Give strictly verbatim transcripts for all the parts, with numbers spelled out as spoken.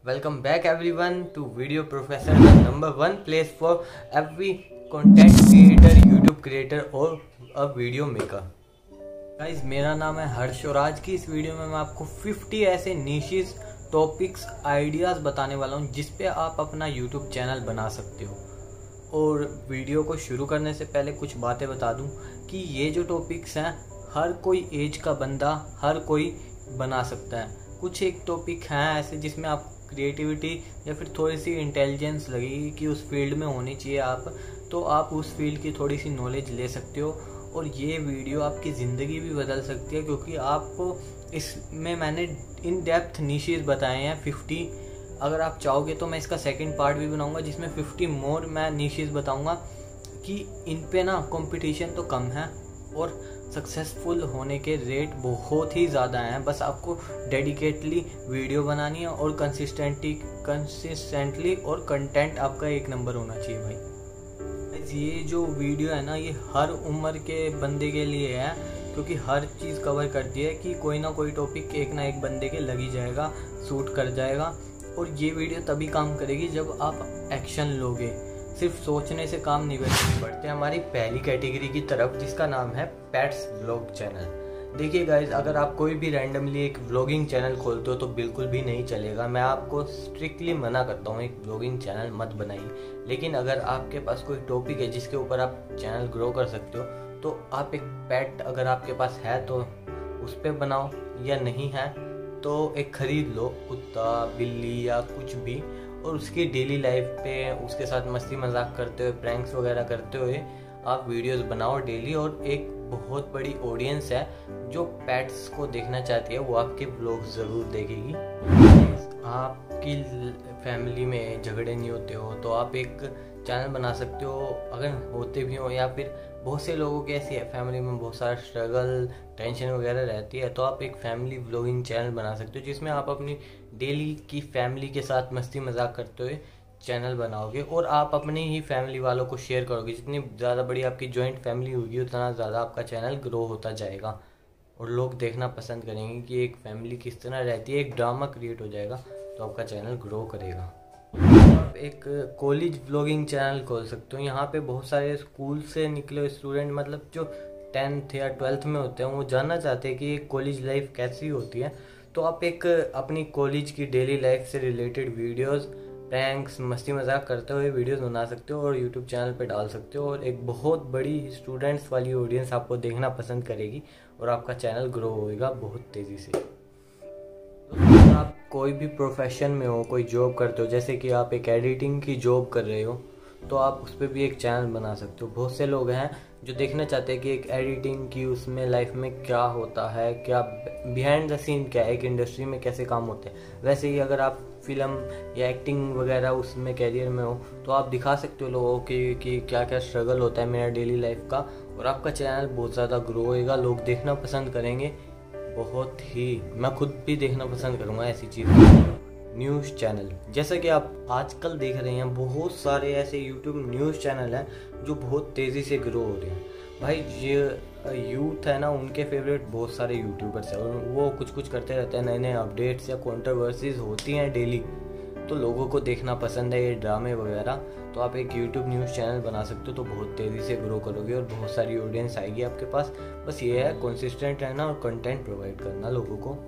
Welcome back everyone to Video Professor, the number one place for every content creator, YouTube creator और a video maker. Guys, मेरा नाम है हर्ष और आज की इस वीडियो में मैं आपको पचास ऐसे निशेस टॉपिक्स आइडियाज़ बताने वाला हूँ जिस पे आप अपना YouTube चैनल बना सकते हो। और वीडियो को शुरू करने से पहले कुछ बातें बता दूँ कि ये जो टॉपिक्स हैं हर कोई एज का बंदा हर कोई बना सकता है। कुछ एक टॉपिक हैं ऐसे जिसमें आप क्रिएटिविटी या फिर थोड़ी सी इंटेलिजेंस लगेगी कि उस फील्ड में होनी चाहिए आप, तो आप उस फील्ड की थोड़ी सी नॉलेज ले सकते हो और ये वीडियो आपकी ज़िंदगी भी बदल सकती है, क्योंकि आपको इसमें मैंने इन डेप्थ निशेस बताए हैं पचास। अगर आप चाहोगे तो मैं इसका सेकंड पार्ट भी बनाऊंगा जिसमें पचास मोर मैं निशेस बताऊंगा कि इन पे ना कंपटीशन तो कम है और सक्सेसफुल होने के रेट बहुत ही ज़्यादा हैं। बस आपको डेडिकेटली वीडियो बनानी है और कंसिस्टेंटली कंसिस्टेंटली और कंटेंट आपका एक नंबर होना चाहिए भाई। ये जो वीडियो है ना ये हर उम्र के बंदे के लिए है, क्योंकि हर चीज़ कवर करती है कि कोई ना कोई टॉपिक एक ना एक बंदे के लग ही जाएगा, सूट कर जाएगा। और ये वीडियो तभी काम करेगी जब आप एक्शन लोगे। सिर्फ सोचने से काम नहीं बढ़ते। हमारी पहली कैटेगरी की तरफ जिसका नाम है पेट्स व्लॉग चैनल। देखिए गाइज, अगर आप कोई भी रैंडमली एक व्लॉगिंग चैनल खोलते हो तो बिल्कुल भी नहीं चलेगा। मैं आपको स्ट्रिक्टली मना करता हूँ एक व्लॉगिंग चैनल मत बनाइए। लेकिन अगर आपके पास कोई टॉपिक है जिसके ऊपर आप चैनल ग्रो कर सकते हो तो आप एक पेट अगर आपके पास है तो उस पर बनाओ, या नहीं है तो एक खरीद लो, कुत्ता बिल्ली या कुछ भी, और उसकी डेली लाइफ पे उसके साथ मस्ती मजाक करते हुए प्रैंक्स वगैरह करते हुए आप वीडियोस बनाओ डेली। और एक बहुत बड़ी ऑडियंस है जो पेट्स को देखना चाहती है, वो आपके व्लॉग ज़रूर देखेगी। आपकी फैमिली में झगड़े नहीं होते हो तो आप एक चैनल बना सकते हो, अगर होते भी हो, या फिर बहुत से लोगों की ऐसी है फैमिली में बहुत सारा स्ट्रगल टेंशन वगैरह रहती है, तो आप एक फैमिली व्लॉगिंग चैनल बना सकते हो जिसमें आप अपनी डेली की फैमिली के साथ मस्ती मजाक करते हुए चैनल बनाओगे और आप अपने ही फैमिली वालों को शेयर करोगे। जितनी ज़्यादा बड़ी आपकी जॉइंट फैमिली होगी उतना ज़्यादा आपका चैनल ग्रो होता जाएगा और लोग देखना पसंद करेंगे कि एक फैमिली किस तरह रहती है। एक ड्रामा क्रिएट हो जाएगा तो आपका चैनल ग्रो करेगा। आप एक कॉलेज व्लॉगिंग चैनल खोल सकते हो। यहाँ पे बहुत सारे स्कूल से निकले हुए स्टूडेंट, मतलब जो टेंथ या ट्वेल्थ में होते हैं, वो जानना चाहते हैं कि एक कॉलेज लाइफ कैसी होती है। तो आप एक अपनी कॉलेज की डेली लाइफ से रिलेटेड वीडियोस, प्रैंक्स, मस्ती मजाक करते हुए वीडियोस बना सकते हो और यूट्यूब चैनल पे डाल सकते हो और एक बहुत बड़ी स्टूडेंट्स वाली ऑडियंस आपको देखना पसंद करेगी और आपका चैनल ग्रो होएगा बहुत तेज़ी से। तो आप कोई भी प्रोफेशन में हो, कोई जॉब करते हो, जैसे कि आप एक एडिटिंग की जॉब कर रहे हो तो आप उस पर भी एक चैनल बना सकते हो। बहुत से लोग हैं जो देखना चाहते हैं कि एक एडिटिंग की उसमें लाइफ में क्या होता है, क्या बिहाइंड द सीन क्या है, एक इंडस्ट्री में कैसे काम होते हैं। वैसे ही अगर आप फिल्म या एक्टिंग वगैरह उसमें कैरियर में हो तो आप दिखा सकते हो लोगों की कि क्या क्या स्ट्रगल होता है मेरा डेली लाइफ का, और आपका चैनल बहुत ज़्यादा ग्रो होएगा, लोग देखना पसंद करेंगे बहुत ही। मैं खुद भी देखना पसंद करूँगा ऐसी चीज़। न्यूज़ चैनल, जैसा कि आप आजकल देख रहे हैं बहुत सारे ऐसे यूट्यूब न्यूज़ चैनल हैं जो बहुत तेज़ी से ग्रो हो रहे हैं। भाई ये यूथ है ना, उनके फेवरेट बहुत सारे यूट्यूबर्स हैं और वो कुछ कुछ करते रहते हैं, नए नए अपडेट्स या कंट्रोवर्सीज होती हैं डेली, तो लोगों को देखना पसंद है ये ड्रामे वगैरह। तो आप एक यूट्यूब न्यूज़ चैनल बना सकते हो तो बहुत तेज़ी से ग्रो करोगे और बहुत सारी ऑडियंस आएगी आपके पास। बस ये है कंसिस्टेंट रहना और कंटेंट प्रोवाइड करना लोगों को।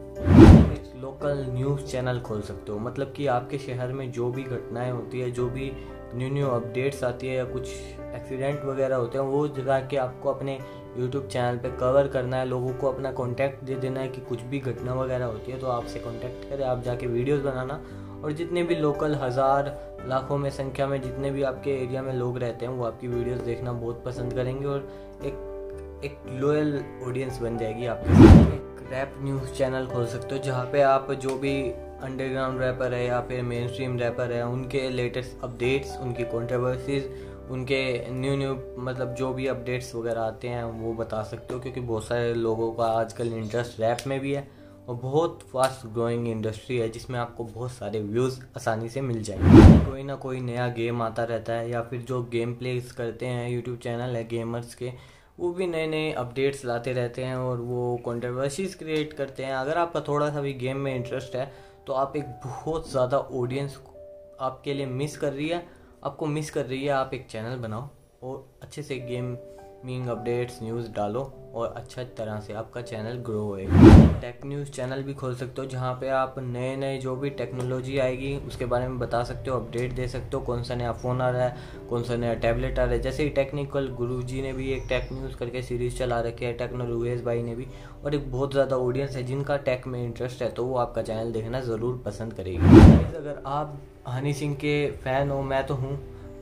लोकल न्यूज़ चैनल खोल सकते हो, मतलब कि आपके शहर में जो भी घटनाएं होती है, जो भी न्यू न्यू अपडेट्स आती है या कुछ एक्सीडेंट वगैरह होते हैं, वो जगह के आपको अपने यूट्यूब चैनल पे कवर करना है। लोगों को अपना कॉन्टैक्ट दे देना है कि कुछ भी घटना वगैरह होती है तो आपसे कॉन्टैक्ट करें, आप जाके वीडियोस बनाना। और जितने भी लोकल हज़ार लाखों में संख्या में जितने भी आपके एरिया में लोग रहते हैं वो आपकी वीडियोस देखना बहुत पसंद करेंगे और एक एक लॉयल ऑडियंस बन जाएगी आपके साथ। एक रैप न्यूज़ चैनल खोल सकते हो जहाँ पे आप जो भी अंडरग्राउंड रैपर है या फिर मेन स्ट्रीम रैपर है उनके लेटेस्ट अपडेट्स, उनकी कंट्रोवर्सीज, उनके न्यू न्यू मतलब जो भी अपडेट्स वगैरह आते हैं वो बता सकते हो, क्योंकि बहुत सारे लोगों का आजकल इंटरेस्ट रैप में भी है और बहुत फास्ट ग्रोइंग इंडस्ट्री है जिसमें आपको बहुत सारे व्यूज़ आसानी से मिल जाएंगे। कोई ना कोई नया गेम आता रहता है या फिर जो गेम प्लेस करते हैं यूट्यूब चैनल है गेमर्स के, वो भी नए नए अपडेट्स लाते रहते हैं और वो कंट्रोवर्सीज क्रिएट करते हैं। अगर आपका थोड़ा सा भी गेम में इंटरेस्ट है तो आप एक बहुत ज़्यादा ऑडियंस आपके लिए मिस कर रही है, आपको मिस कर रही है। आप एक चैनल बनाओ और अच्छे से गेमिंग अपडेट्स न्यूज़ डालो और अच्छा तरह से आपका चैनल ग्रो होएगा। टेक न्यूज़ चैनल भी खोल सकते हो जहाँ पे आप नए नए जो भी टेक्नोलॉजी आएगी उसके बारे में बता सकते हो, अपडेट दे सकते हो, कौन सा नया फ़ोन आ रहा है, कौन सा नया टैबलेट आ रहा है। जैसे ही टेक्निकल गुरुजी ने भी एक टेक न्यूज़ करके सीरीज़ चला रखी है, टेक्नो रुएस भाई ने भी, और एक बहुत ज़्यादा ऑडियंस है जिनका टेक में इंटरेस्ट है, तो वो आपका चैनल देखना ज़रूर पसंद करेगी। अगर आप हनी सिंह के फ़ैन हो, मैं तो हूँ,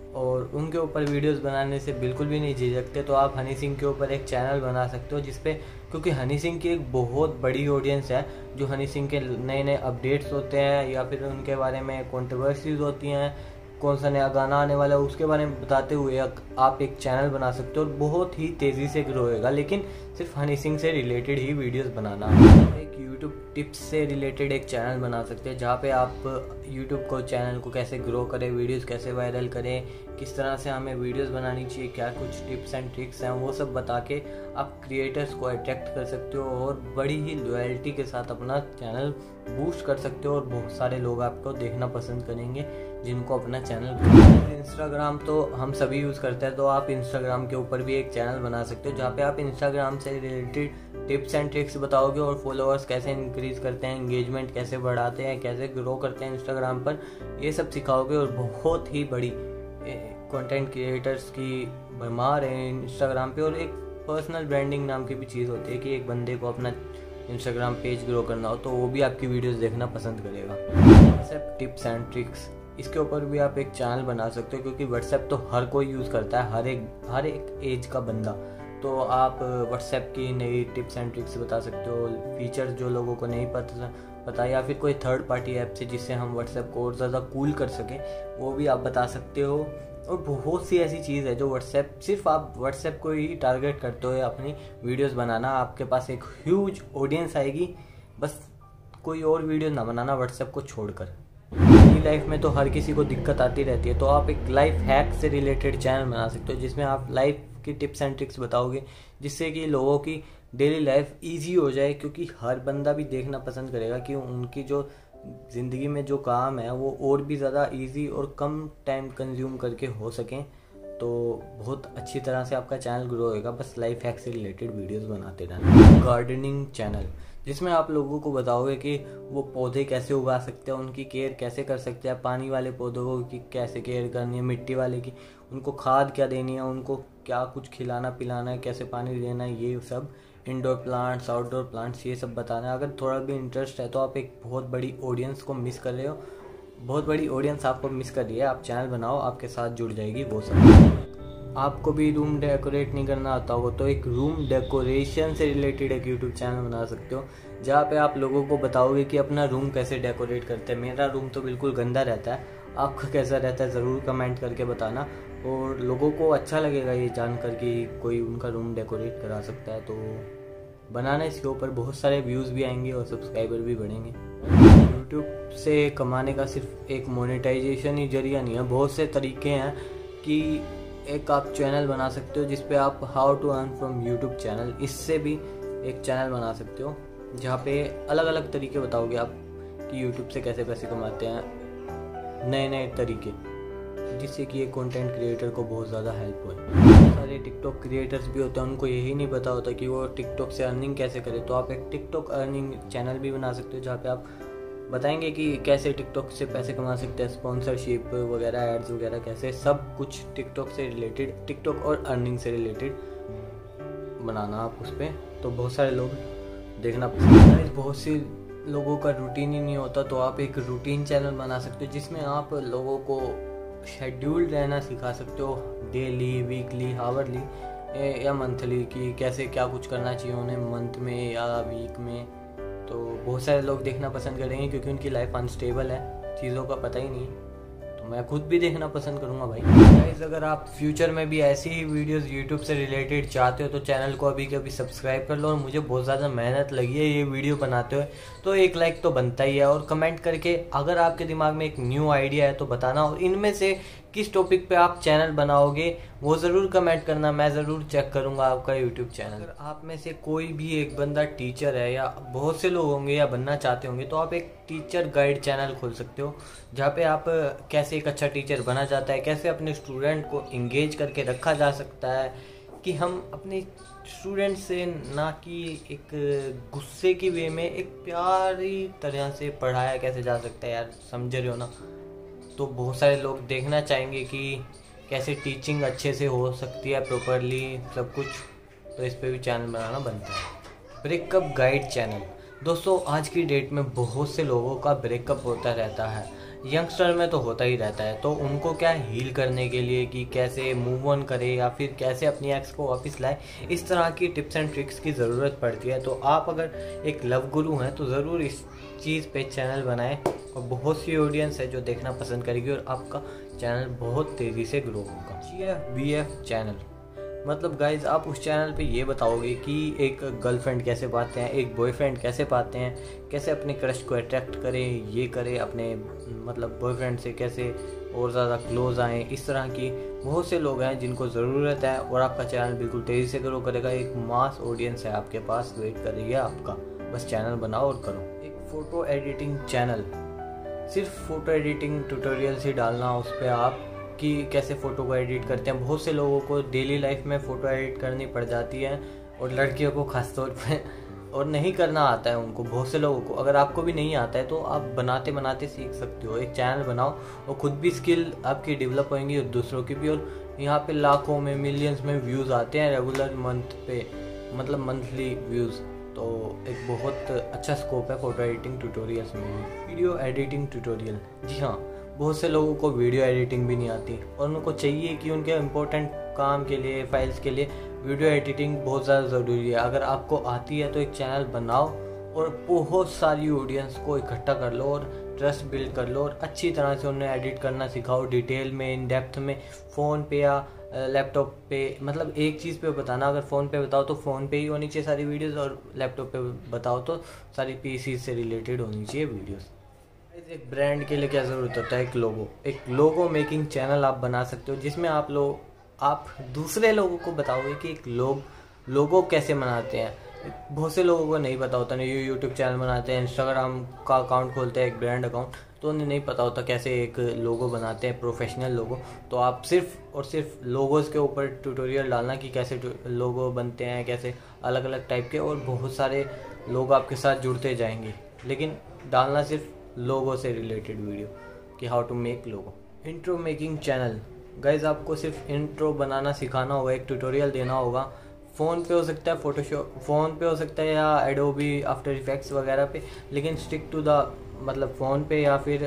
और उनके ऊपर वीडियोस बनाने से बिल्कुल भी नहीं झिझकते, तो आप हनी सिंह के ऊपर एक चैनल बना सकते हो जिसपे, क्योंकि हनी सिंह की एक बहुत बड़ी ऑडियंस है जो हनी सिंह के नए नए अपडेट्स होते हैं या फिर उनके बारे में कंट्रोवर्सीज होती हैं, कौन सा नया गाना आने वाला है उसके बारे में बताते हुए आप एक चैनल बना सकते हो और बहुत ही तेज़ी से ग्रो होएगा। लेकिन सिर्फ हनी सिंह से रिलेटेड ही वीडियोस बनाना। एक यूट्यूब टिप्स से रिलेटेड एक चैनल बना सकते हैं जहाँ पे आप यूट्यूब को चैनल को कैसे ग्रो करें, वीडियोस कैसे वायरल करें, किस तरह से हमें वीडियोस बनानी चाहिए, क्या कुछ टिप्स एंड ट्रिक्स हैं, वो सब बता के आप क्रिएटर्स को अट्रैक्ट कर सकते हो और बड़ी ही लॉयल्टी के साथ अपना चैनल बूस्ट कर सकते हो और बहुत सारे लोग आपको देखना पसंद करेंगे जिनको अपना चैनल। इंस्टाग्राम तो हम सभी यूज़ करते हैं, तो आप इंस्टाग्राम के ऊपर भी एक चैनल बना सकते हो जहाँ पे आप इंस्टाग्राम से रिलेटेड टिप्स एंड ट्रिक्स बताओगे और फॉलोअर्स कैसे इंक्रीज़ करते हैं, एंगेजमेंट कैसे बढ़ाते हैं, कैसे ग्रो करते हैं इंस्टाग्राम पर, ये सब सिखाओगे। और बहुत ही बड़ी कंटेंट क्रिएटर्स की भरमार है इंस्टाग्राम पे, और एक पर्सनल ब्रांडिंग नाम की भी चीज़ होती है कि एक बंदे को अपना इंस्टाग्राम पेज ग्रो करना हो तो वो भी आपकी वीडियोस देखना पसंद करेगा। व्हाट्सएप टिप्स एंड ट्रिक्स, इसके ऊपर भी आप एक चैनल बना सकते हो क्योंकि व्हाट्सएप तो हर कोई यूज़ करता है, हर एक हर एक एज का बंदा। तो आप व्हाट्सएप की नई टिप्स एंड ट्रिक्स बता सकते हो, फीचर्स जो लोगों को नहीं पता पता या फिर कोई थर्ड पार्टी ऐप से जिससे हम व्हाट्सएप को और ज़्यादा कूल कर सकें, वो भी आप बता सकते हो। और बहुत सी ऐसी चीज़ है जो व्हाट्सएप, सिर्फ आप व्हाट्सएप को ही टारगेट करते हो अपनी वीडियोस बनाना, आपके पास एक ह्यूज ऑडियंस आएगी। बस कोई और वीडियो ना बनाना व्हाट्सएप को छोड़कर। डेली लाइफ में तो हर किसी को दिक्कत आती रहती है, तो आप एक लाइफ हैक से रिलेटेड चैनल बना सकते हो जिसमें आप लाइफ की टिप्स एंड ट्रिक्स बताओगे जिससे कि लोगों की डेली लाइफ ईजी हो जाए, क्योंकि हर बंदा भी देखना पसंद करेगा कि उनकी जो ज़िंदगी में जो काम है वो और भी ज़्यादा इजी और कम टाइम कंज्यूम करके हो सकें। तो बहुत अच्छी तरह से आपका चैनल ग्रो होएगा। बस लाइफ हैक से रिलेटेड वीडियोस बनाते रहना। गार्डनिंग चैनल जिसमें आप लोगों को बताओगे कि वो पौधे कैसे उगा सकते हैं, उनकी केयर कैसे कर सकते हैं, पानी वाले पौधों की कैसे केयर करनी है, मिट्टी वाले की उनको खाद क्या देनी है, उनको क्या कुछ खिलाना पिलाना है, कैसे पानी देना है, ये सब इंडोर प्लांट्स आउटडोर प्लांट्स ये सब बताना है। अगर थोड़ा भी इंटरेस्ट है तो आप एक बहुत बड़ी ऑडियंस को मिस कर रहे हो, बहुत बड़ी ऑडियंस आपको मिस कर रही है। आप चैनल बनाओ, आपके साथ जुड़ जाएगी वो सब। आपको भी रूम डेकोरेट नहीं करना आता हो तो एक रूम डेकोरेशन से रिलेटेड एक यूट्यूब चैनल बना सकते हो जहाँ पे आप लोगों को बताओगे कि अपना रूम कैसे डेकोरेट करते हैं। मेरा रूम तो बिल्कुल गंदा रहता है, आपका कैसा रहता है ज़रूर कमेंट करके बताना, और लोगों को अच्छा लगेगा ये जानकर कि कोई उनका रूम डेकोरेट करा सकता है। तो बनाना, इसके ऊपर बहुत सारे व्यूज़ भी आएंगे और सब्सक्राइबर भी बढ़ेंगे। यूट्यूब से कमाने का सिर्फ एक मोनेटाइजेशन ही जरिया नहीं है, बहुत से तरीके हैं कि एक आप चैनल बना सकते हो जिस पे आप how to earn from YouTube channel, इससे भी एक चैनल बना सकते हो जहाँ पे अलग अलग तरीके बताओगे आप कि यूट्यूब से कैसे पैसे कमाते हैं, नए नए तरीके, जिससे कि एक कंटेंट क्रिएटर को बहुत ज़्यादा हेल्प हो। सारे टिकटॉक क्रिएटर्स भी होते हैं, उनको यही नहीं पता होता कि वो टिकटॉक से अर्निंग कैसे करें। तो आप एक टिकटॉक अर्निंग चैनल भी बना सकते हो जहाँ पे आप बताएंगे कि कैसे टिकटॉक से पैसे कमा सकते हैं, स्पॉन्सरशिप वगैरह, एड्स वगैरह, कैसे सब कुछ टिकटॉक से रिलेटेड, टिकटॉक और अर्निंग से रिलेटेड बनाना आप उस पर। तो बहुत सारे लोग देखना पसंद है। बहुत सी लोगों का रूटीन ही नहीं होता, तो आप एक रूटीन चैनल बना सकते हो जिसमें आप लोगों को शेड्यूल्ड रहना सिखा सकते हो, डेली, वीकली, हावरली या मंथली, कि कैसे क्या कुछ करना चाहिए उन्हें मंथ में या वीक में। तो बहुत सारे लोग देखना पसंद करेंगे क्योंकि उनकी लाइफ अनस्टेबल है, चीज़ों का पता ही नहीं है। तो मैं खुद भी देखना पसंद करूँगा भाई। गाइस, अगर आप फ्यूचर में भी ऐसी ही वीडियोस यूट्यूब से रिलेटेड चाहते हो तो चैनल को अभी के अभी सब्सक्राइब कर लो। और मुझे बहुत ज़्यादा मेहनत लगी है ये वीडियो बनाते हुए, तो एक लाइक तो बनता ही है। और कमेंट करके अगर आपके दिमाग में एक न्यू आइडिया है तो बताना, और इनमें से किस टॉपिक पे आप चैनल बनाओगे वो ज़रूर कमेंट करना, मैं ज़रूर चेक करूँगा आपका यूट्यूब चैनल। अगर आप में से कोई भी एक बंदा टीचर है या बहुत से लोग होंगे या बनना चाहते होंगे तो आप एक टीचर गाइड चैनल खोल सकते हो, जहाँ पे आप कैसे एक अच्छा टीचर बना जाता है, कैसे अपने स्टूडेंट को इंगेज करके रखा जा सकता है, कि हम अपने स्टूडेंट से ना कि एक गुस्से की वे में एक प्यारी तरह से पढ़ाया कैसे जा सकता है यार, समझ रहे हो ना। तो बहुत सारे लोग देखना चाहेंगे कि कैसे टीचिंग अच्छे से हो सकती है प्रॉपरली सब कुछ, तो इस पे भी चैनल बनाना बनता है। Breakup guide channel. दोस्तों आज की डेट में बहुत से लोगों का ब्रेकअप होता रहता है, यंगस्टर में तो होता ही रहता है। तो उनको क्या हील करने के लिए कि कैसे मूव ऑन करे या फिर कैसे अपनी एक्स को वापस लाए, इस तरह की टिप्स एंड ट्रिक्स की ज़रूरत पड़ती है। तो आप अगर एक लव गुरु हैं तो ज़रूर इस चीज़ पे चैनल बनाएं, और बहुत सी ऑडियंस है जो देखना पसंद करेगी और आपका चैनल बहुत तेज़ी से ग्रो होगा। जी बी एफ चैनल, मतलब गाइज आप उस चैनल पे ये बताओगे कि एक गर्लफ्रेंड कैसे पाते हैं, एक बॉयफ्रेंड कैसे पाते हैं, कैसे अपने क्रश को अट्रैक्ट करें, ये करें अपने मतलब बॉयफ्रेंड से कैसे और ज़्यादा क्लोज आएँ। इस तरह की बहुत से लोग हैं जिनको ज़रूरत है, और आपका चैनल बिल्कुल तेज़ी से ग्रो करेगा। एक मास ऑडियंस है आपके पास, वेट कर रही है आपका, बस चैनल बनाओ और करो। एक फ़ोटो एडिटिंग चैनल, सिर्फ फ़ोटो एडिटिंग ट्यूटोरियल ही डालना उस पर आप कि कैसे फ़ोटो को एडिट करते हैं। बहुत से लोगों को डेली लाइफ में फ़ोटो एडिट करनी पड़ जाती है, और लड़कियों को ख़ास तौर पे, और नहीं करना आता है उनको, बहुत से लोगों को। अगर आपको भी नहीं आता है तो आप बनाते बनाते सीख सकते हो। एक चैनल बनाओ और ख़ुद भी स्किल आपकी डेवलप होंगी और दूसरों की भी। और यहाँ पे लाखों में मिलियंस में व्यूज़ आते हैं रेगुलर मंथ पे, मतलब मंथली व्यूज़। तो एक बहुत अच्छा स्कोप है फ़ोटो एडिटिंग ट्यूटोरियल्स में। वीडियो एडिटिंग ट्यूटोरियल, जी हाँ, बहुत से लोगों को वीडियो एडिटिंग भी नहीं आती, और उनको चाहिए कि उनके इम्पोर्टेंट काम के लिए, फाइल्स के लिए वीडियो एडिटिंग बहुत ज़्यादा ज़रूरी है। अगर आपको आती है तो एक चैनल बनाओ और बहुत सारी ऑडियंस को इकट्ठा कर लो और ट्रस्ट बिल्ड कर लो, और अच्छी तरह से उन्हें एडिट करना सिखाओ, डिटेल में, इन डेप्थ में, फ़ोन पे या लैपटॉप पे। मतलब एक चीज़ पे बताना, अगर फ़ोन पे बताओ तो फ़ोन पे ही होनी चाहिए सारी वीडियोस, और लैपटॉप पे बताओ तो सारी पीसी से रिलेटेड होनी चाहिए वीडियोस। एक ब्रांड के लिए क्या ज़रूरत होता है, एक लोगो। एक लोगो मेकिंग चैनल आप बना सकते हो, जिसमें आप लोग आप दूसरे लोगों को बताओगे कि एक लोग लोगो कैसे बनाते हैं। बहुत से लोगों को नहीं पता होता, नहीं ये यूट्यूब चैनल बनाते हैं, इंस्टाग्राम का अकाउंट खोलते हैं, एक ब्रांड अकाउंट, तो उन्हें नहीं पता होता कैसे एक लोगो बनाते हैं, प्रोफेशनल लोगो। तो आप सिर्फ और सिर्फ लोगोज़ के ऊपर ट्यूटोरियल डालना कि कैसे लोगो बनते हैं, कैसे अलग अलग टाइप के, और बहुत सारे लोग आपके साथ जुड़ते जाएंगे। लेकिन डालना सिर्फ लोगो से रिलेटेड वीडियो कि how to make logo. Intro making channel, guys आपको सिर्फ इंट्रो बनाना सिखाना होगा, एक ट्यूटोरियल देना होगा। फ़ोन पे हो सकता है, फोटोशॉप फ़ोन पे हो सकता है, या एडोबी आफ्टर इफेक्ट्स वगैरह पे, लेकिन स्टिक टू द मतलब फ़ोन पे या फिर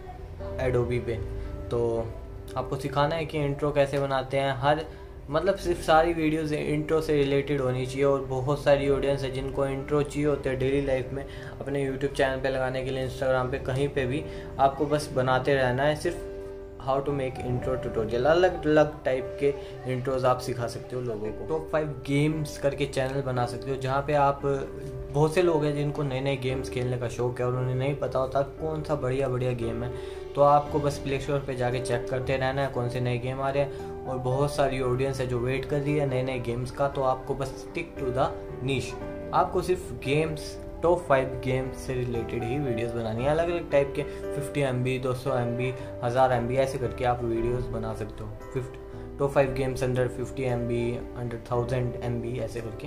एडोबी पे। तो आपको सिखाना है कि इंट्रो कैसे बनाते हैं। हर मतलब सिर्फ सारी वीडियोस इंट्रो से रिलेटेड होनी चाहिए, और बहुत सारी ऑडियंस है जिनको इंट्रो चाहिए होते हैं डेली लाइफ में, अपने यूट्यूब चैनल पे लगाने के लिए, इंस्टाग्राम पे, कहीं पे भी। आपको बस बनाते रहना है सिर्फ how to make intro tutorial. अलग अलग टाइप के इंट्रोज आप सिखा सकते हो लोगों को। टॉप फाइव गेम्स करके चैनल बना सकते हो, जहाँ पे आप, बहुत से लोग हैं जिनको नए नए गेम्स खेलने का शौक है और उन्हें नहीं पता होता कौन सा बढ़िया बढ़िया गेम है। तो आपको बस प्ले स्टोर पर जाके चेक करते रहना है कौन से नए गेम आ रहे हैं, और बहुत सारी ऑडियंस है जो वेट कर रही है नए नए गेम्स का। तो आपको बस स्टिक टू द नीश, आपको सिर्फ गेम्स, टॉप फाइव गेम्स से रिलेटेड ही वीडियोस बनानी है। अलग अलग टाइप के फिफ्टी एम बी, दो सौ एम बी, हज़ार एम बी, ऐसे करके आप वीडियोस बना सकते हो। Fifty top five games under fifty M B, under thousand M B, ऐसे करके।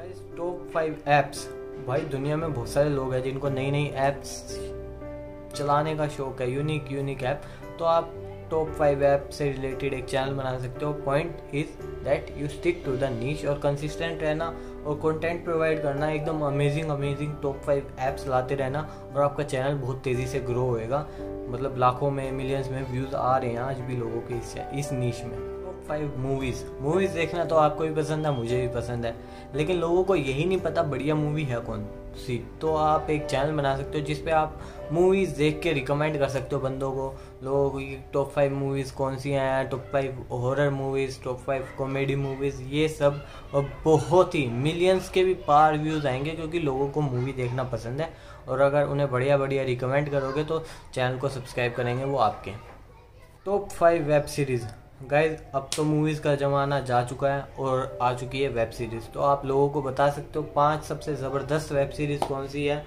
टॉप फाइव ऐप्स, भाई दुनिया में बहुत सारे लोग हैं जिनको नई नई ऐप्स चलाने का शौक है, यूनिक यूनिक ऐप। तो आप टॉप फाइव ऐप से रिलेटेड एक चैनल बना सकते हो। Point is that you stick to the niche, और कंसिस्टेंट रहना और कंटेंट प्रोवाइड करना, एकदम amazing amazing top five apps लाते रहना, और आपका चैनल बहुत तेज़ी से ग्रो होएगा। मतलब लाखों में, मिलियंस में व्यूज़ आ रहे हैं आज भी लोगों के इस इस नीश में। टॉप फाइव मूवीज़, मूवीज़ देखना तो आपको भी पसंद है, मुझे भी पसंद है, लेकिन लोगों को यही नहीं पता बढ़िया मूवी है कौन सी। तो आप एक चैनल बना सकते हो जिसपे आप मूवीज़ देख के रिकमेंड कर सकते हो बंदों को, लोगों को, कि टॉप फाइव मूवीज़ कौन सी हैं, top five horror movies, top five comedy movies, ये सब। और बहुत ही मिलियंस के भी पार व्यूज़ आएंगे, क्योंकि लोगों को मूवी देखना पसंद है, और अगर उन्हें बढ़िया बढ़िया रिकमेंड करोगे तो चैनल को सब्सक्राइब करेंगे वो आपके। Top five web series, guys अब तो मूवीज़ का ज़माना जा चुका है और आ चुकी है वेब सीरीज़। तो आप लोगों को बता सकते हो पांच सबसे ज़बरदस्त वेब सीरीज़ कौन सी है,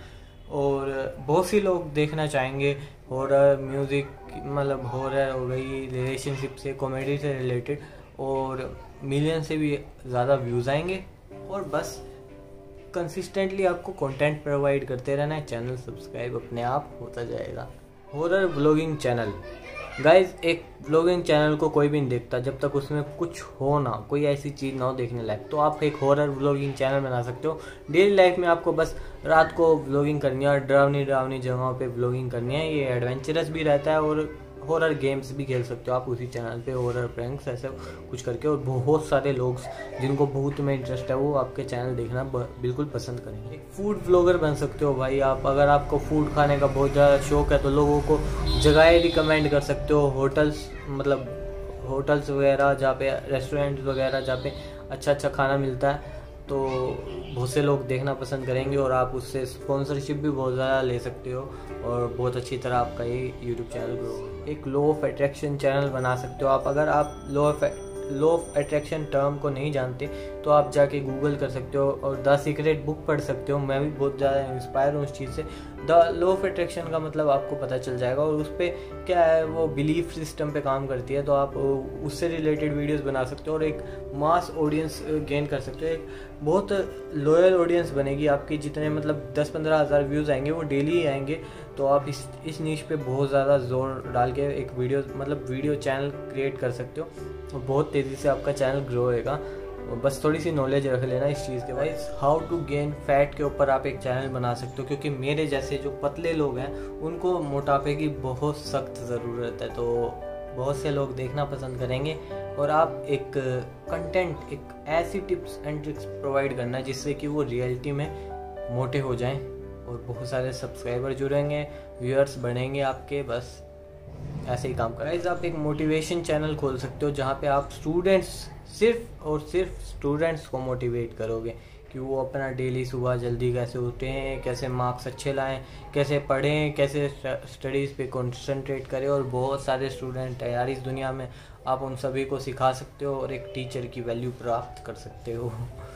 और बहुत सी लोग देखना चाहेंगे हॉरर म्यूज़िक, मतलब हॉरर हो गई, रिलेशनशिप से, कॉमेडी से रिलेटेड, और मिलियन से भी ज़्यादा व्यूज़ आएंगे। और बस कंसिस्टेंटली आपको कंटेंट प्रोवाइड करते रहना है, चैनल सब्सक्राइब अपने आप होता जाएगा। हॉरर व्लॉगिंग चैनल, गाइज एक व्लॉगिंग चैनल को कोई भी नहीं देखता जब तक उसमें कुछ हो ना, कोई ऐसी चीज़ ना हो देखने लायक। तो आप एक हॉरर व्लॉगिंग चैनल बना सकते हो। डेली लाइफ में आपको बस रात को व्लॉगिंग करनी है और डरावनी डरावनी जगहों पे व्लॉगिंग करनी है। ये एडवेंचरस भी रहता है और हॉरर गेम्स भी खेल सकते हो आप उसी चैनल पे, हॉरर प्रैंक्स ऐसे कुछ करके। और बहुत सारे लोग जिनको भूत में इंटरेस्ट है वो आपके चैनल देखना बिल्कुल पसंद करेंगे। एक फूड व्लॉगर बन सकते हो भाई आप। अगर आपको फूड खाने का बहुत ज़्यादा शौक है तो लोगों को जगहें रिकमेंड कर सकते हो, होटल्स, मतलब होटल्स वगैरह जहाँ पे, रेस्टोरेंट वगैरह जहाँ पे अच्छा अच्छा खाना मिलता है, तो बहुत से लोग देखना पसंद करेंगे और आप उससे स्पॉन्सरशिप भी बहुत ज़्यादा ले सकते हो और बहुत अच्छी तरह आपका ये यूट्यूब चैनल ग्रो होगा। एक लॉ ऑफ अट्रैक्शन चैनल बना सकते हो आप। अगर आप law of law of attraction term को नहीं जानते तो आप जाके गूगल कर सकते हो और द सीक्रेट बुक पढ़ सकते हो। मैं भी बहुत ज़्यादा इंस्पायर हूँ उस चीज़ से। द लॉ ऑफ अट्रैक्शन का मतलब आपको पता चल जाएगा और उस पर क्या है, वो बिलीफ सिस्टम पे काम करती है, तो आप उससे रिलेटेड वीडियोस बना सकते हो और एक मास ऑडियंस गेन कर सकते हो। एक बहुत लॉयल ऑडियंस बनेगी आपकी, जितने मतलब दस पंद्रह हज़ार व्यूज़ आएंगे वो डेली ही आएंगे। तो आप इस इस नीश पे बहुत ज़्यादा जोर डाल के एक वीडियो, मतलब वीडियो चैनल क्रिएट कर सकते हो और बहुत तेज़ी से आपका चैनल ग्रो होएगा। बस थोड़ी सी नॉलेज रख लेना इस चीज़ के बाद। हाउ टू गेन फैट के ऊपर आप एक चैनल बना सकते हो, क्योंकि मेरे जैसे जो पतले लोग हैं उनको मोटापे की बहुत सख्त ज़रूरत है, तो बहुत से लोग देखना पसंद करेंगे। और आप एक कंटेंट, एक ऐसी टिप्स एंड ट्रिक्स प्रोवाइड करना जिससे कि वो रियलिटी में मोटे हो जाएं और बहुत सारे सब्सक्राइबर जुड़ेंगे, व्यूअर्स बढ़ेंगे आपके। बस ऐसे ही काम करें। आप एक मोटिवेशन चैनल खोल सकते हो जहाँ पे आप स्टूडेंट्स, सिर्फ और सिर्फ स्टूडेंट्स को मोटिवेट करोगे कि वो अपना डेली सुबह जल्दी कैसे उठें, कैसे मार्क्स अच्छे लाएं, कैसे पढ़ें, कैसे स्टडीज़ पे कंसंट्रेट करें। और बहुत सारे स्टूडेंट है यार इस दुनिया में, आप उन सभी को सिखा सकते हो और एक टीचर की वैल्यू प्राप्त कर सकते हो।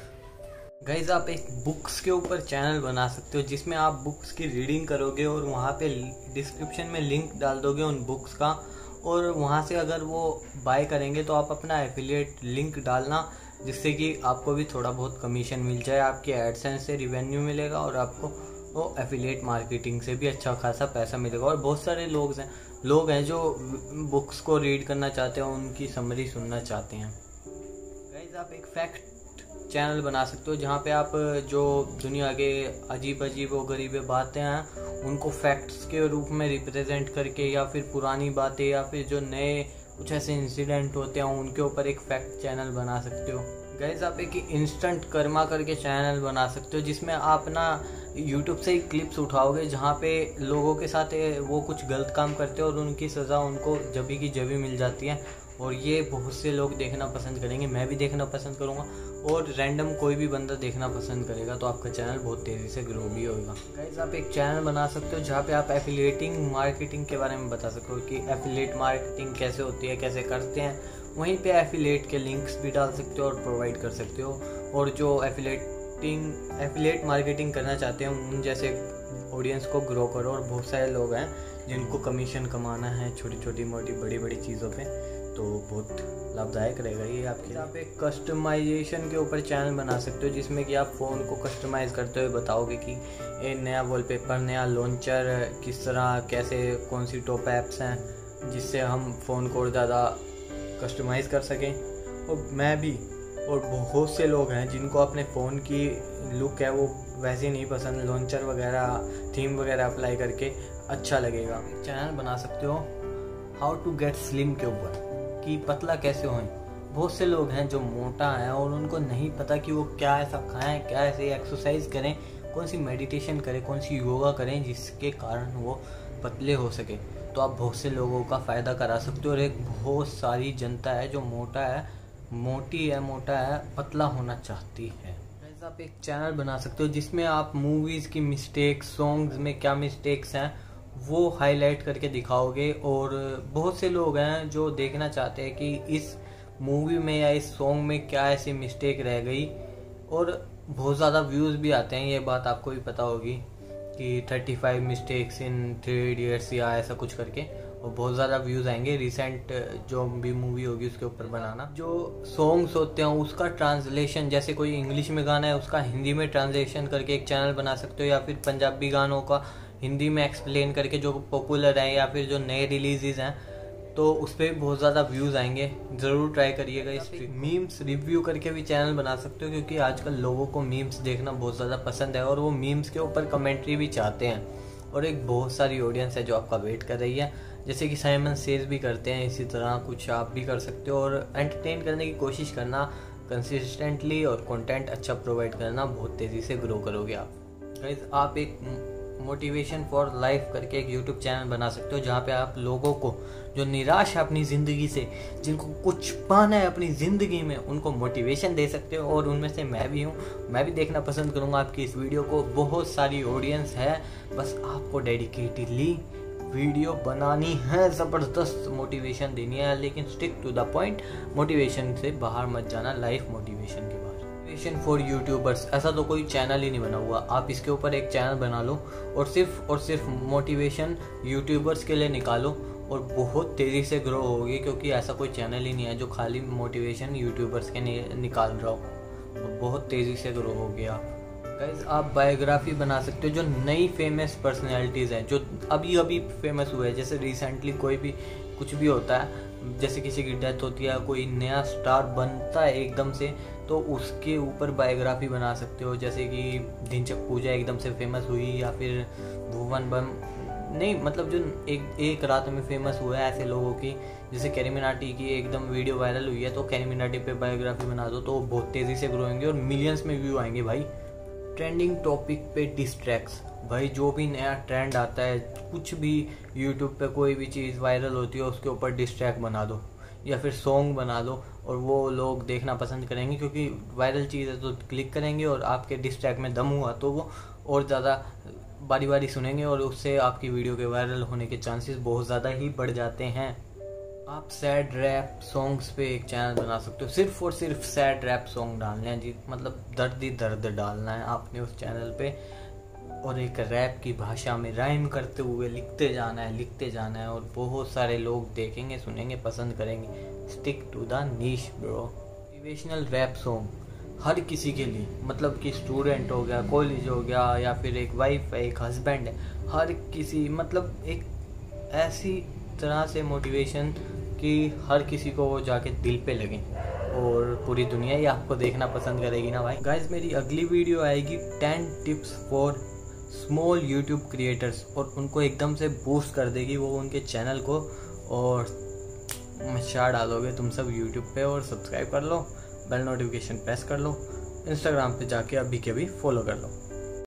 गाइज आप एक बुक्स के ऊपर चैनल बना सकते हो जिसमें आप बुक्स की रीडिंग करोगे और वहाँ पे डिस्क्रिप्शन में लिंक डाल दोगे उन बुक्स का, और वहाँ से अगर वो बाय करेंगे तो आप अपना एफिलिएट लिंक डालना, जिससे कि आपको भी थोड़ा बहुत कमीशन मिल जाए, आपके एडसेंस से रिवेन्यू मिलेगा और आपको वो एफिलिएट मार्केटिंग से भी अच्छा खासा पैसा मिलेगा। और बहुत सारे लोग हैं लोग हैं जो बुक्स को रीड करना चाहते हैं, उनकी समरी सुनना चाहते हैं। गाइज आप एक फैक्ट चैनल बना सकते हो जहाँ पे आप जो दुनिया के अजीब अजीब और गरीब बातें हैं उनको फैक्ट्स के रूप में रिप्रेजेंट करके, या फिर पुरानी बातें, या फिर जो नए कुछ ऐसे इंसिडेंट होते हैं उनके ऊपर एक फैक्ट चैनल बना सकते हो। गाइस आप एक इंस्टेंट कर्मा करके चैनल बना सकते हो जिसमें आप ना यूट्यूब से ही क्लिप्स उठाओगे जहाँ पे लोगों के साथ वो कुछ गलत काम करते हैं और उनकी सज़ा उनको जभी की जभी मिल जाती है, और ये बहुत से लोग देखना पसंद करेंगे, मैं भी देखना पसंद करूँगा और रैंडम कोई भी बंदा देखना पसंद करेगा, तो आपका चैनल बहुत तेज़ी से ग्रो भी होगा। गाइस आप एक चैनल बना सकते हो जहाँ पे आप एफिलिएटिंग मार्केटिंग के बारे में बता सको कि एफिलिएट मार्केटिंग कैसे होती है, कैसे करते हैं। वहीं पे एफिलिएट के लिंक्स भी डाल सकते हो और प्रोवाइड कर सकते हो। और जो एफिलिएटिंग एफिलिएट मार्केटिंग करना चाहते हैं उन जैसे ऑडियंस को ग्रो करो। और बहुत सारे लोग हैं जिनको कमीशन कमाना है छोटी छोटी मोटी बड़ी बड़ी चीज़ों पे, तो बहुत लाभदायक रहेगा ये आपके। आप एक कस्टमाइजेशन के ऊपर चैनल बना सकते हो जिसमें कि आप फ़ोन को कस्टमाइज़ करते हुए बताओगे कि ये नया वॉलपेपर, नया लॉन्चर किस तरह, कैसे, कौन सी टॉप ऐप्स हैं जिससे हम फ़ोन को और ज़्यादा कस्टमाइज़ कर सकें। और मैं भी और बहुत से लोग हैं जिनको अपने फ़ोन की लुक है वो वैसे नहीं पसंद, लॉन्चर वगैरह थीम वगैरह अप्लाई करके अच्छा लगेगा। चैनल बना सकते हो हाउ टू गेट स्लिम के ऊपर कि पतला कैसे हों। बहुत से लोग हैं जो मोटा हैं और उनको नहीं पता कि वो क्या ऐसा खाएं, क्या ऐसे एक्सरसाइज करें, कौन सी मेडिटेशन करें, कौन सी योगा करें जिसके कारण वो पतले हो सके। तो आप बहुत से लोगों का फ़ायदा करा सकते हो। और एक बहुत सारी जनता है जो मोटा है, मोटी है, मोटा है, पतला होना चाहती है। ऐसा आप एक चैनल बना सकते हो जिसमें आप मूवीज़ की मिस्टेक्स, सॉन्ग्स में क्या मिस्टेक्स हैं वो हाईलाइट करके दिखाओगे। और बहुत से लोग हैं जो देखना चाहते हैं कि इस मूवी में या इस सॉन्ग में क्या ऐसी मिस्टेक रह गई, और बहुत ज़्यादा व्यूज़ भी आते हैं। ये बात आपको भी पता होगी कि thirty five mistakes in three idiots या ऐसा कुछ करके, और बहुत ज़्यादा व्यूज़ आएंगे। रिसेंट जो भी मूवी होगी उसके ऊपर बनाना। जो सॉन्ग्स होते हैं उसका ट्रांसलेशन, जैसे कोई इंग्लिश में गाना है उसका हिंदी में ट्रांसलेशन करके एक चैनल बना सकते हो, या फिर पंजाबी गानों का हिंदी में एक्सप्लेन करके जो पॉपुलर हैं या फिर जो नए रिलीजेज हैं, तो उस पर भी बहुत ज़्यादा व्यूज़ आएंगे। ज़रूर ट्राई करिएगा। इस मीम्स रिव्यू करके भी चैनल बना सकते हो, क्योंकि आजकल लोगों को मीम्स देखना बहुत ज़्यादा पसंद है और वो मीम्स के ऊपर कमेंट्री भी चाहते हैं, और एक बहुत सारी ऑडियंस है जो आपका वेट कर रही है। जैसे कि साइमन सेज भी करते हैं, इसी तरह कुछ आप भी कर सकते हो, और एंटरटेन करने की कोशिश करना कंसिस्टेंटली, और कंटेंट अच्छा प्रोवाइड करना, बहुत तेज़ी से ग्रो करोगे आप। गाइस, आप एक मोटिवेशन फॉर लाइफ करके एक यूट्यूब चैनल बना सकते हो, जहाँ पे आप लोगों को जो निराश है अपनी ज़िंदगी से, जिनको कुछ पाना है अपनी ज़िंदगी में, उनको मोटिवेशन दे सकते हो। और उनमें से मैं भी हूँ। मैं भी देखना पसंद करूँगा आपकी इस वीडियो को। बहुत सारी ऑडियंस है, बस आपको डेडिकेटेडली वीडियो बनानी है, ज़बरदस्त मोटिवेशन देनी है, लेकिन stick to the point. Motivation से बाहर मत जाना, लाइफ मोटिवेशन के बाहर। मोटिवेशन फॉर यूट्यूबर्स, ऐसा तो कोई चैनल ही नहीं बना हुआ। आप इसके ऊपर एक चैनल बना लो और सिर्फ और सिर्फ मोटिवेशन यूट्यूबर्स के लिए निकालो, और बहुत तेज़ी से ग्रो होगी, क्योंकि ऐसा कोई चैनल ही नहीं है जो खाली मोटिवेशन यूट्यूबर्स के निकाल रहा हो, और बहुत तेज़ी से ग्रो होगी आप। गाइस, आप बायोग्राफी बना सकते हो जो नई फेमस पर्सनैलिटीज़ हैं, जो अभी अभी फेमस हुए हैं। जैसे रिसेंटली कोई भी कुछ भी होता है, जैसे किसी की डेथ होती है, कोई नया स्टार बनता है एकदम से, तो उसके ऊपर बायोग्राफी बना सकते हो। जैसे कि ढिंचक पूजा एकदम से फेमस हुई, या फिर भुवन बम, नहीं मतलब जो एक एक रात में फेमस हुआ है ऐसे लोगों की। जैसे कैरी मिनाटी की एकदम वीडियो वायरल हुई है, तो कैरी मिनाटी पे बायोग्राफी बना दो, तो बहुत तेज़ी से ग्रो होंगे और मिलियंस में व्यू आएंगे भाई। ट्रेंडिंग टॉपिक पे डिस्ट्रैक्ट्स, भाई जो भी नया ट्रेंड आता है, कुछ भी यूट्यूब पे कोई भी चीज़ वायरल होती है, उसके ऊपर डिस्ट्रैक्ट बना दो, या फिर सॉन्ग बना दो, और वो लोग देखना पसंद करेंगे, क्योंकि वायरल चीज़ है तो क्लिक करेंगे, और आपके डिस्ट्रैक्ट में दम हुआ तो वो और ज़्यादा बारी बारी सुनेंगे, और उससे आपकी वीडियो के वायरल होने के चांसेस बहुत ज़्यादा ही बढ़ जाते हैं। आप सैड रैप सॉन्ग्स पे एक चैनल बना सकते हो, सिर्फ और सिर्फ सैड रैप सॉन्ग डालने हैं जी, मतलब दर्द ही दर्द डालना है आपने उस चैनल पे, और एक रैप की भाषा में राइम करते हुए लिखते जाना है लिखते जाना है और बहुत सारे लोग देखेंगे, सुनेंगे, पसंद करेंगे। Stick to the niche bro. Motivational rap song हर किसी के लिए, मतलब कि स्टूडेंट हो गया, कॉलेज हो गया, या फिर एक वाइफ है, एक हस्बैंड है, हर किसी, मतलब एक ऐसी तरह से मोटिवेशन कि हर किसी को वो जाके दिल पे लगे, और पूरी दुनिया ही आपको देखना पसंद करेगी ना भाई। गाइस, मेरी अगली वीडियो आएगी ten tips for small YouTube creators, और उनको एकदम से बूस्ट कर देगी वो उनके चैनल को, और मचा डालोगे तुम सब यूट्यूब पे। और सब्सक्राइब कर लो, बेल नोटिफिकेशन प्रेस कर लो, इंस्टाग्राम पे जाके अभी के अभी फॉलो कर लो।